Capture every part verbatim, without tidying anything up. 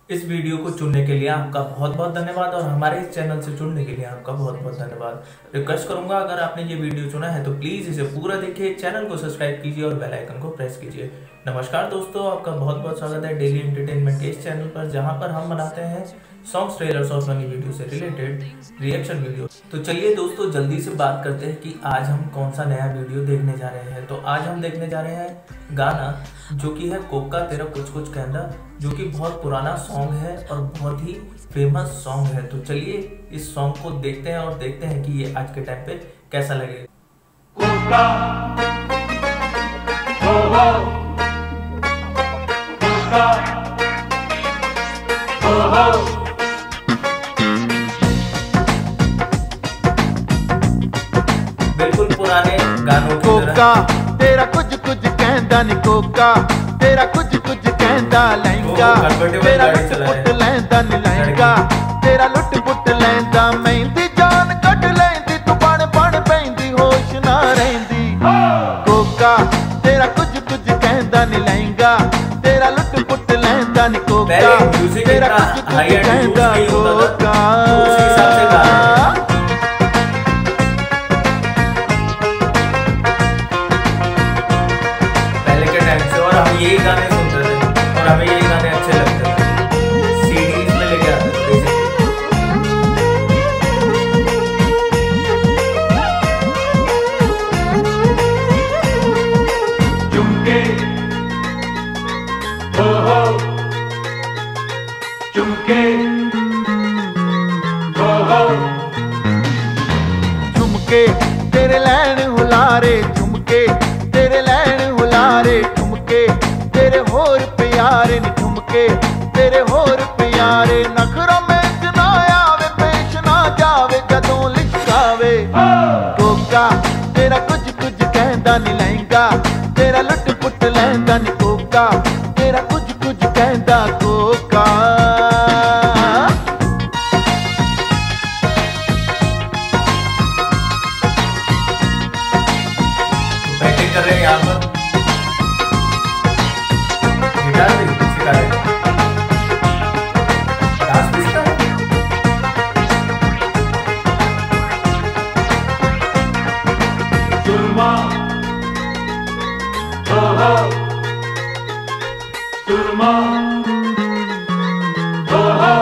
इस वीडियो को चुनने के लिए आपका बहुत बहुत धन्यवाद और हमारे इस चैनल से जुड़ने के लिए आपका बहुत बहुत धन्यवाद। रिक्वेस्ट करूंगा अगर आपने ये वीडियो चुना है तो प्लीज इसे पूरा देखिए, चैनल को सब्सक्राइब कीजिए और बेल आइकन को प्रेस कीजिए। नमस्कार दोस्तों, आपका बहुत बहुत स्वागत है डेली एंटरटेनमेंट के इस चैनल पर, जहां पर हम बनाते हैं सॉन्ग्स, ट्रेलर्स और फनी वीडियो से रिलेटेड रिएक्शन वीडियो। तो चलिए दोस्तों जल्दी से बात करते हैं कि आज हम कौन सा नया वीडियो देखने जा रहे हैं। तो आज हम देखने जा रहे हैं गाना जो कि है कोका तेरा कुछ कुछ कहना, जो कि बहुत पुराना सॉन्ग है और बहुत ही फेमस सॉन्ग है। तो चलिए इस सॉन्ग को देखते हैं और देखते हैं कि ये आज के टाइम पे कैसा लगेगा। कोका हो हो कोका हो हो बिल्कुल पुराने गानों की कोका तेरा कुछ कुछ कहंदा नी, कोका तेरा कुछ कुछ कहंदा लहंगा, तेरा लुट पुट लैंदा नी लहंगा, तेरा लुट पुट लैंदा मेहंदी जान कट लैंदी, तू बण बण पैंदी होश ना रहिंदी। कोका तेरा कुछ कुछ कहंदा नी लहंगा, तेरा लुट पुट लैंदा नी, कोका तेरा कुछ कुछ कहंदा कोका। यही गाने सुनते थे और हमें यही गाने अच्छे लगते थे, सीडीज में लेके आते थे। झुमके हो हो झुमके हो हो झुमके तेरे लैन हुलारे, झुमके तेरे लैन हुलारे, तेरे होर प्यारे नी झुमके, तेरे होर प्यारे नखरा में ना आवे, पेश ना जावे कदों लिशकावे। कोका तेरा कुछ कुछ कहंदा नी लहंगा, तेरा लुट पुट लैंदा नी, कोका तेरा कुछ कुछ कहंदा कोका। बैटिंग कर रहे हैं यहाँ पर, सुरमा हो हो सुरमा हो हो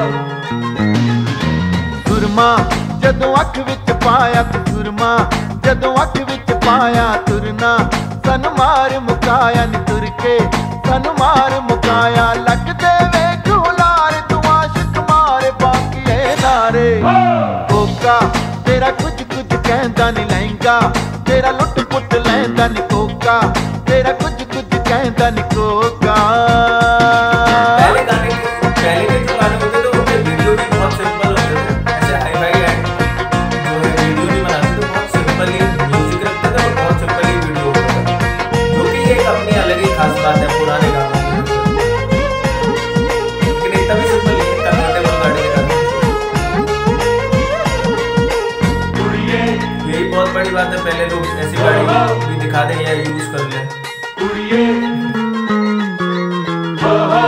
सुरमा जदों अख विच पाया तू, सुरमा जदों अख विच पाया, तुरना सन मार मुकाया नी, तुर के सन मार मुकाया, लग दे वेख हुलार तू आशिक मारे बाकी है नारे। कोका तेरा कुछ कुछ कहंदा नी लहंगा, तेरा लुट पुट लैंदा नी, कोका तेरा कुछ कुछ कहंदा नी कोका। पहले गाने के पहले के जो गाने होते थे उनके वीडियो भी बहुत सिंपल होते थे, ऐसे हाई फाई एंड जो है वीडियो नहीं बनाते थे, बहुत सिंपल ही म्यूजिक रखते थे और बहुत सिंपल ही वीडियो होता था, जो कि एक अपनी अलग ही खास बात है पुराने गानों की। लेकिन इतना भी सिंपल नहीं है, कन्वर्टेबल गाड़ी के गाने, यही बहुत बड़ी बात है। पहले लोग ऐसी गाड़ी भी दिखा दें या यूज कर लें। कुड़िए हो हो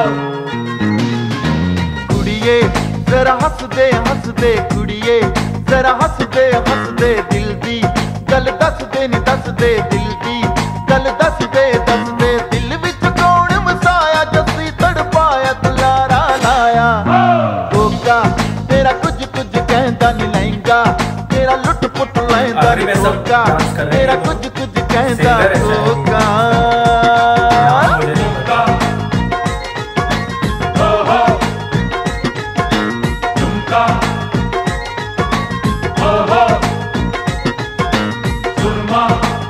कुड़िए जरा हंस दे हंस दे, कुड़िए जरा हंस दे हंस दे, दिल दी गल दस दे नी, दस दे दिल दी गल दस दे दस दे, दिल विच कौन वसाया जस्सी तड़पाया दुलारा लाया। कोका तेरा कुछ कुछ कहंदा नी लहंगा, तेरा लुट पुट लैंदा नी, कोका तेरा कुछ कुछ कहंदा कोका। हो हो झुमका हो हो सुरमा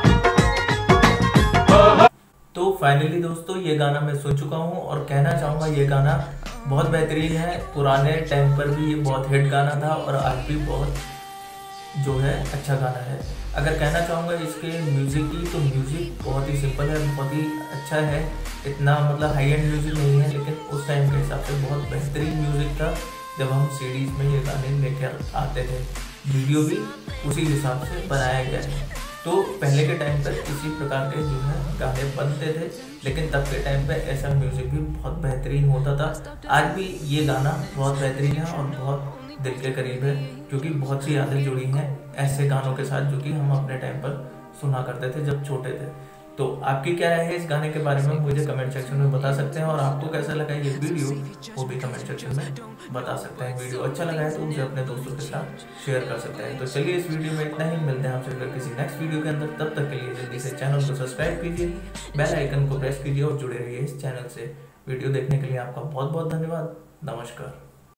हो हो। तो फाइनली दोस्तों ये गाना मैं सुन चुका हूँ और कहना चाहूँगा ये गाना बहुत बेहतरीन है। पुराने टाइम पर भी ये बहुत हिट गाना था और आज भी बहुत जो है अच्छा गाना है। अगर कहना चाहूँगा इसके म्यूज़िक की, तो म्यूज़िक बहुत ही सिंपल है, बहुत ही अच्छा है, इतना मतलब हाई एंड म्यूज़िक नहीं है, लेकिन उस टाइम के हिसाब से बहुत बेहतरीन म्यूज़िक था जब हम सीडीज़ में ये गाने लेकर आते थे। वीडियो भी उसी हिसाब से बनाया गया है। तो पहले के टाइम पर इसी प्रकार के जो है गाने बनते थे, लेकिन तब के टाइम पे ऐसा म्यूज़िक भी बहुत बेहतरीन होता था। आज भी ये गाना बहुत बेहतरीन है और बहुत दिल के करीब है, क्योंकि बहुत सी यादें जुड़ी हैं ऐसे गानों के साथ जो कि हम अपने टाइम पर सुना करते थे जब छोटे थे। तो आपकी क्या राय है इस गाने के बारे में मुझे कमेंट सेक्शन में बता सकते हैं, और आपको कैसा लगा ये वीडियो वो भी कमेंट सेक्शन में बता सकते हैं। वीडियो अच्छा लगा है तो उसे अपने दोस्तों के साथ शेयर कर सकते हैं। तो चलिए इस वीडियो में इतना ही, मिलते हैं आपसे फिर किसी नेक्स्ट वीडियो के अंदर। तब तक के लिए जल्दी से चैनल को सब्सक्राइब कीजिए, बेल आइकन को प्रेस कीजिए और जुड़े रहिए इस चैनल से। वीडियो देखने के लिए आपका बहुत बहुत धन्यवाद। नमस्कार।